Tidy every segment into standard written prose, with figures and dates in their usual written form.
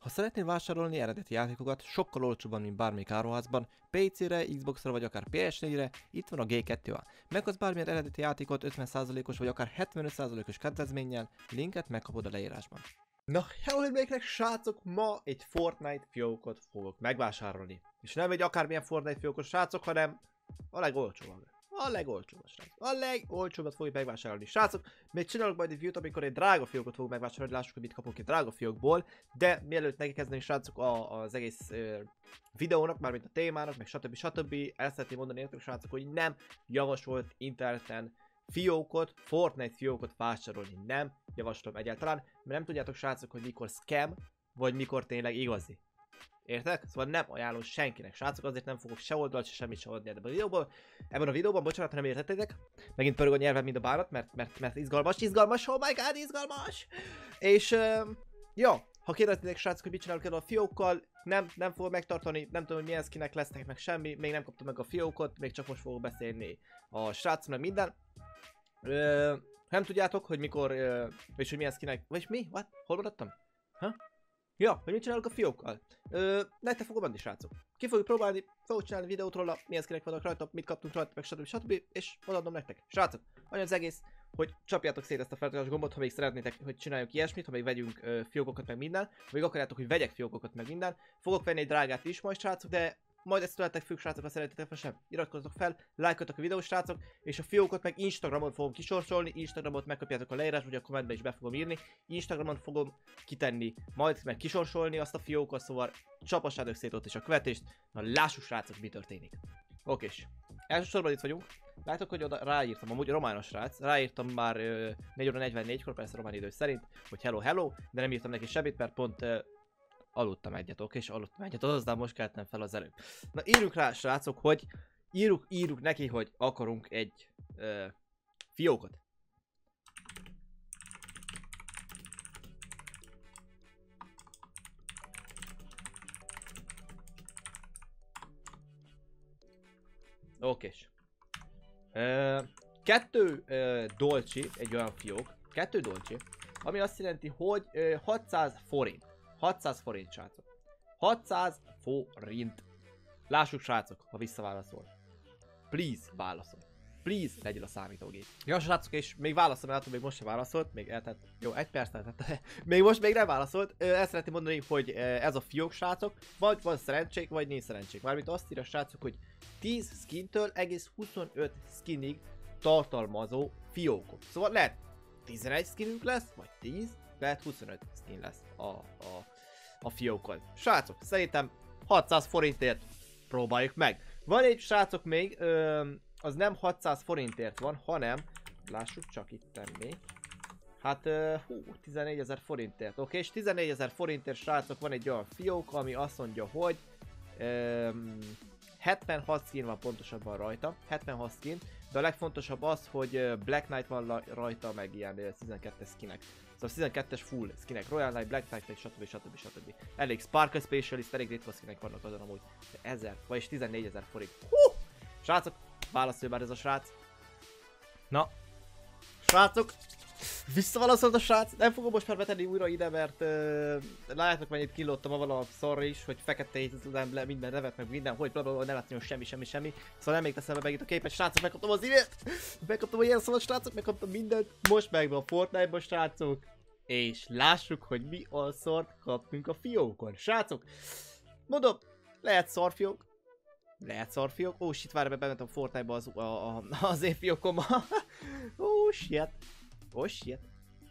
Ha szeretnél vásárolni eredeti játékokat sokkal olcsóbban, mint bármelyik áruházban, PC-re, Xbox-ra vagy akár PS4-re, itt van a G2A. Megkapsz bármilyen eredeti játékot 50%-os vagy akár 75%-os kedvezménnyel, linket megkapod a leírásban. Na, hello embereknek, srácok, ma egy Fortnite fiókot fogok megvásárolni. És nem egy akármilyen Fortnite fiókos srácok, hanem a legolcsóbb. A legolcsóbb, srácok. A legolcsóbbat fogjuk megvásárolni. Srácok, még csinálok majd egy videót, amikor egy drága fiókot fogok megvásárolni, lássuk, hogy mit kapok egy drága fiókból. De mielőtt neki kezdeni, srácok, az egész videónak, mármint a témának, meg stb. El szeretném mondani nektek, srácok, hogy nem javasolt interneten fiókot, Fortnite fiókot vásárolni. Nem javaslom egyáltalán, mert nem tudjátok, srácok, hogy mikor scam, vagy mikor tényleg igazi. Értek? Szóval nem ajánlom senkinek, srácok, azért nem fogok se oldalt, se semmit se adni ebben a videóban, bocsánat, ha nem értettétek. Megint pörög a nyelvem, mint a bánat, mert izgalmas, oh my god, izgalmas! És, jó, ha kérdeztétek, srácok, hogy mit csinálok el a fiókkal, nem fogom megtartani, nem tudom, hogy milyen skinek lesznek, meg semmi, még nem kaptam meg a fiókot, még csak most fogok beszélni a srácok, meg minden. Nem tudjátok, hogy mikor, és hogy milyen skinek, vagy mi? What? Hol maradtam? Ha? Ja, hogy mit csinálok a fiókkal? Nektek fogom adni, srácok. Ki fogjuk próbálni, fogok csinálni videót róla, milyen skinek vannak rajta, mit kaptunk rajta, meg stb. És odaadom nektek. Srácok, annyi az egész, hogy csapjátok szét ezt a feliratkozás gombot, ha még szeretnétek, hogy csináljunk ilyesmit, ha még vegyünk fiókokat, meg minden, ha még akarjátok, hogy vegyek fiókokat, meg minden. Fogok venni egy drágát is majd, srácok, de majd ezt tőletek függ, srácok, ha szeretitek, vagy sem. Iratkozzatok fel, lájkoljatok a videót, srácok, és a fiókot meg Instagramon fogom kisorsolni, Instagramot megkapjátok a leírás, vagy a kommentbe is be fogom írni. Instagramon fogom kitenni, majd meg kisorsolni azt a fiókot, szóval csapassátok szét ott is a követést. Na lássuk, srácok, mi történik. Okés. Elsősorban itt vagyunk. Láttok, hogy oda ráírtam, amúgy romános srác, ráírtam már 4 óra 44-kor, persze román idő szerint, hogy hello, de nem írtam neki semmit, mert pont aludtam egyet, oké, és aludtam egyet, aztán most keltem fel az előbb. Na írjuk rá, srácok, hogy írjuk neki, hogy akarunk egy fiókot. Okés. 2 dolcsi, egy olyan fiók, 2 dolcsi, ami azt jelenti, hogy 600 forint. 600 forint, srácok. 600 forint. Lássuk, srácok, ha visszaválaszol. Please, válaszol. Please, legyél a számítógép. Ja, srácok, és még válaszol, látom, még most sem válaszolt. Még eltett, jó, 1 perc eltett. Még most még nem válaszolt. El szeretném mondani, hogy ez a fiók, srácok, vagy van szerencsék, vagy nincs szerencsék. Mármint azt írja, srácok, hogy 10 skintől egész 25 skinig tartalmazó fiókok. Szóval lehet 11 skinünk lesz, vagy 10, lehet 25 skin lesz a fiókon. Srácok, szerintem 600 forintért próbáljuk meg. Van egy, srácok, még, az nem 600 forintért van, hanem, lássuk csak itt tenni. Hát, 14 000 forintért, oké? És 14 000 forintért, srácok, van egy olyan fiók, ami azt mondja, hogy 76 skin van pontosabban rajta, 76 skin, de a legfontosabb az, hogy Black Knight van rajta, meg ilyen 12-es skinek. Szóval 12-es full skinek, Royal Knight, Black Knight, meg stb. Elég Sparkle Specialist, elég ritka skinek vannak azon amúgy. De 1000, vagyis 14 000 forint. Srácok, válaszolj már ez a srác. Na, srácok, visszaválaszolt a srác, nem fogom most már betenni újra ide, mert látjátok, mennyit kilóttam avval a szarra is, hogy fekete le minden nevet, meg minden, hogy blablabla, nem látni, hogy semmi. Szóval nem még teszem be megint a képet, srácok, megkaptam az idét, megkaptam a ilyen szóval, srácok, megkaptam mindent, most meg a Fortnite-ban, srácok, és lássuk, hogy mi a szart kaptunk a fiókon, srácok. Mondom, lehet szarfiók. Lehet szarfiók. Ó, shit, várj, bementem a Fortnite-ba az én fiókomba. Ó, shit. Oh shit.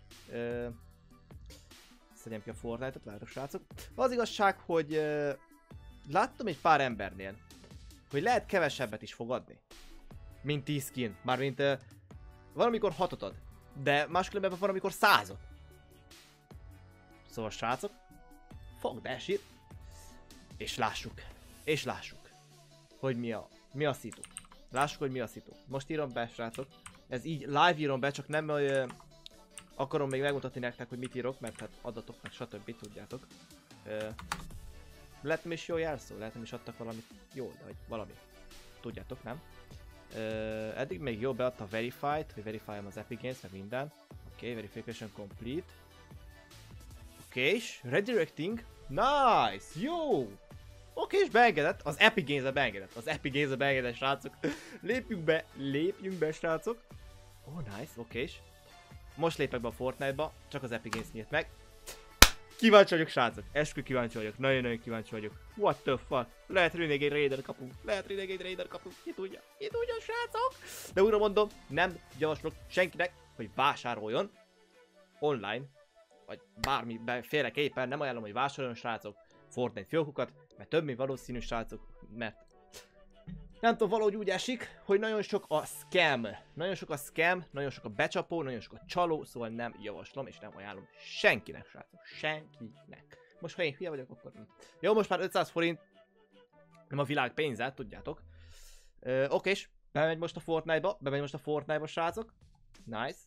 Szedjem ki a Fortnite-ot, várok, srácok. Az igazság, hogy láttam egy pár embernél, hogy lehet kevesebbet is fogadni, mint 10 skin. Mármint van, amikor 6-ot ad, de máskülönben van, amikor 100-ot. Szóval, srácok, fogd that shit, és lássuk, hogy mi a szitu. Lássuk, hogy mi a szitu. Most írom be, srácok. Ez így live írom be, csak nem akarom még megmutatni nektek, hogy mit írok, mert hát adatok meg stb. Tudjátok. Lehet nem is jó jelszó, lehet nem is adtak valamit jó, de hogy valami. Tudjátok, nem? Eddig még jó beadta a Verified, hogy verify-om az Epic Games, meg minden. Oké, verification complete. Oké, és redirecting Nice, jó! Oké, és beengedett, az Epic Games-e beengedett, srácok. Lépjünk be, srácok. Oh, nice, oké. Most lépek be a Fortnite-ba, csak az Epic Games nyílt meg. Kíváncsi vagyok, srácok, eskü kíváncsi vagyok, nagyon kíváncsi vagyok. What the fuck? Lehet Renegade Raider kapunk, ki tudja, srácok. De újra mondom, nem javaslok senkinek, hogy vásároljon online, vagy bármiféleképpen, nem ajánlom, hogy vásároljon, srácok, Fortnite fiókokat, mert több mint valószínű, srácok, mert nem tudom, valahogy úgy esik, hogy nagyon sok a scam, nagyon sok a becsapó, nagyon sok a csaló, szóval nem javaslom és nem ajánlom senkinek, srácok, senkinek. Most ha én hülye vagyok, akkor nem. Jó, most már 500 forint, nem a világ pénze, tudjátok. Okés, bemegy most a Fortnite-ba, srácok. Nice.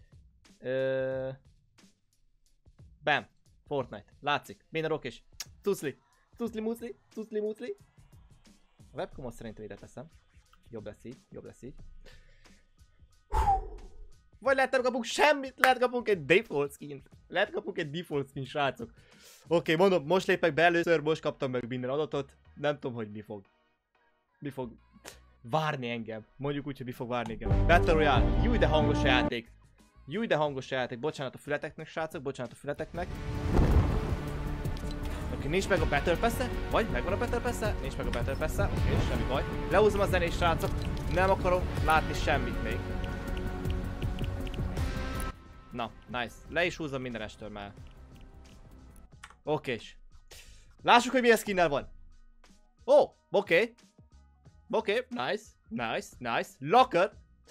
Bam, Fortnite, látszik, minden okés. Tuszli. A webcamot szerintem ide teszem. Jobb lesz így. Vagy lehet nem kapunk semmit, lehet kapunk egy default skint. Srácok. Oké, mondom, most lépek be először, most kaptam meg minden adatot. Nem tudom, hogy mi fog várni engem. Mondjuk úgy, hogy mi fog várni engem. Battle Royale, júj de hangos a játék. Bocsánat a fületeknek, srácok, Oké, nincs meg a Battle Pass-e, vagy megvan a Battle Pass-e, nincs meg a Battle Pass-e, oké, semmi baj. Lehúzom a zenét, srácok, nem akarom látni semmit még. Na, nice. Le is húzom minden estől már. Okés. Lássuk, hogy milyen skinnel van. Ó, oké, nice. Locker.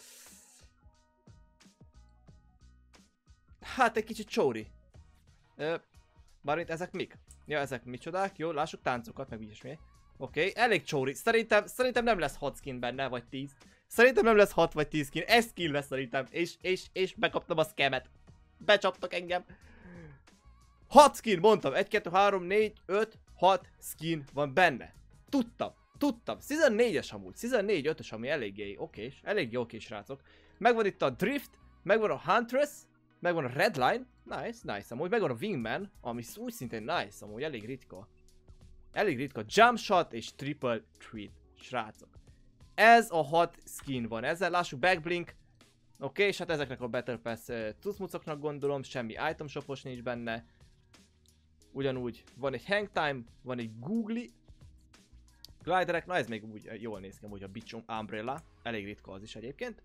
Hát egy kicsit csóri. Mármint ezek mik? Ja, ezek micsodák, jó, lássuk táncokat, meg ilyesmi. Oké, elég csóri. Szerintem nem lesz 6 skin benne, vagy 10. Szerintem nem lesz 6 vagy 10 skin. Ez skin lesz szerintem. És bekaptam a scamet. Becsaptak engem. 6 skin, mondtam. 1, 2, 3, 4, 5, 6 skin van benne. Tudtam. 14-es amúgy. 14-5-ös, ami eléggé okés. Eléggé okés, srácok. Megvan itt a Drift, megvan a Huntress, megvan a Redline. Nice. Amúgy megvan a Wingman, ami úgy szintén nice, amúgy elég ritka. Jump Shot és Triple Treat, srácok. Ez a 6 skin van. Ezzel lássuk Backblink. Oké, és hát ezeknek a Battle Pass cucmucoknak gondolom, semmi item shopos nincs benne. Ugyanúgy van egy Hang Time, van egy Googly. Gliderek, na ez még úgy jól néz ki, amúgy a Beach Umbrella. Elég ritka az is egyébként.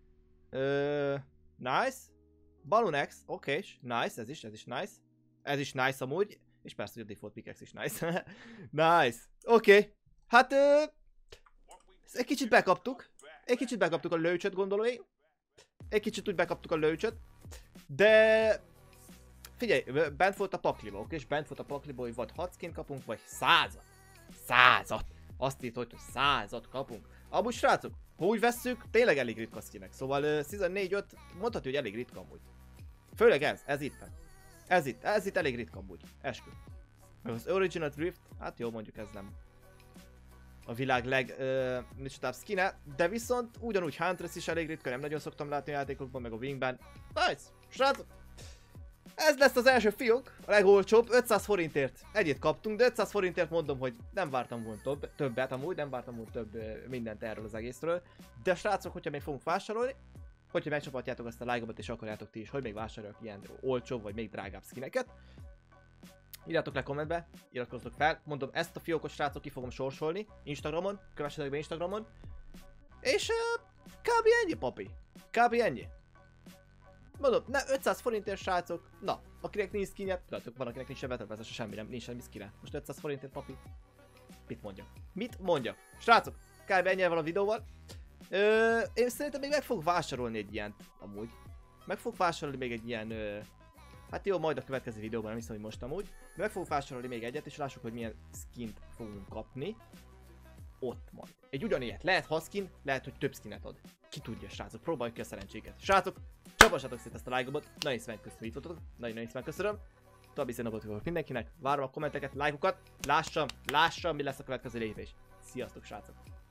Nice. Balloon X, oké, nice, ez is nice. Ez is nice amúgy. És persze, hogy a default pickaxe is nice. Nice. Oké. Hát egy kicsit bekaptuk. A lőcsöt, gondolom én. Egy kicsit úgy bekaptuk a lőcsöt. De figyelj, bent volt a pakliba, oké? És bent volt a pakliba, hogy vagy 6 skin kapunk, vagy 100-at. Azt írt, hogy 100-at kapunk. Amúgy srácok, ha úgy vesszük, tényleg elég ritka skinek. Szóval 14-5 mondhatja, hogy elég ritka amúgy. Főleg ez itt. Ez itt elég ritka amúgy. Eskü. Meg az Original Drift, hát jó, mondjuk ez nem a világ legmicsodább skine, de viszont ugyanúgy Huntress is elég ritka, nem nagyon szoktam látni a játékokban, meg a Wingman. Nice! Srácok! Ez lesz az első fiók, a legolcsóbb, 500 forintért egyet kaptunk, de 500 forintért mondom, hogy nem vártam volna többet amúgy, nem vártam volna több mindent erről az egészről. De srácok, hogyha még fogunk vásárolni, hogyha megcsapatjátok azt a like-ot és akarjátok ti is, hogy még vásároljak ilyen olcsóbb vagy még drágább skineket, írjátok le kommentbe, iratkozzatok fel, mondom, ezt a fiókot, srácok, ki fogom sorsolni Instagramon, kövessetek be Instagramon, és kb. Ennyi, papi, kb. Ennyi. Mondom, 500 forintért, srácok, na, akinek nincs skinje, tudjátok, van akinek nincs Battle Pass-e, semmi nem, nincs semmi skinje. Most 500 forintért, papi, mit mondjak? Srácok, kb. Ennyi van a videóval. Én szerintem még meg fogok vásárolni egy ilyent, amúgy. Meg fogok vásárolni még egy ilyen, hát jó, majd a következő videóban, nem hiszem, hogy most amúgy. Meg fogok vásárolni még egyet, és lássuk, hogy milyen skint fogunk kapni. Ott majd. Egy ugyanilyet. Lehet 6 skin, lehet, hogy több skinet ad. Ki tudja, srácok, próbáljuk ki a szerencséket. Srácok, csapassátok szét ezt a like-ot, nagyon szépen köszönöm, hogy itt voltatok. Nagyon szépen köszönöm. További szép napot mindenkinek. Várom a kommenteket, like-okat. Lássam, mi lesz a következő lépés. Sziasztok, srácok!